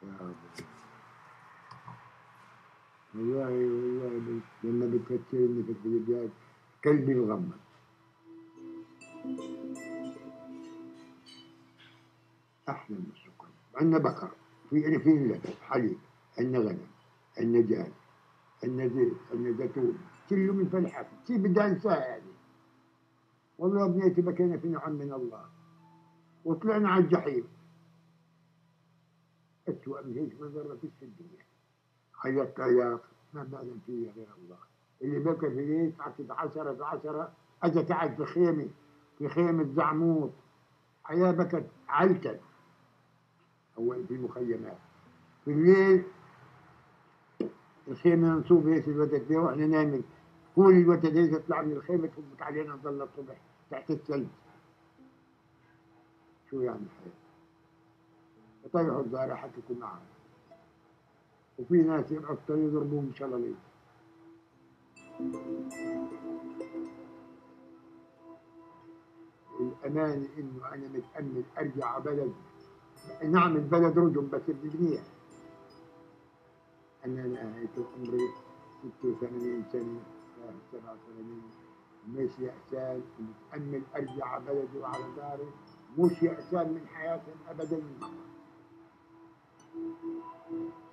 يا رب. والله لما بتفكرني في الفيديوهات قلبي بغمض. أحلى من السكر. عندنا بقر، في لبن حليب، عندنا غنم، عندنا دجاج، عندنا زيت، عندنا زيتون، كله من فلحة. شي بدي أنساه يعني. والله بنيتي بكينا في نعم من الله، وطلعنا على الجحيم. أسوأ من هيك ما فيش في الدنيا. عيطت عياط ما بعلم فيها غير الله. اللي بكى في ليل عكس 10 في 10 اجت قعد في خيمه، في خيمه زعموط. حياه بكت علتت. اول في مخيمات في الليل، الخيمه منصوبه هيك الوتد فيها واحنا نايمين. كل الوتد هيك يطلع من الخيمه تفوت علينا نضل الصبح تحت الثلج. شو يعني الحياه؟ وطلعوا الزارع حكيتوا معهم، وفي ناس يبعثوا يضربوهم شلالين. الأمان إنه أنا متأمل أرجع على بلد. نعم البلد رجم بس بنبنيها. أنا نهاية عمري 86 سنة، 87، مش يأسان ومتأمل أرجع على بلدي وعلى داري. مش يأسان من حياتهم أبدا من مرة.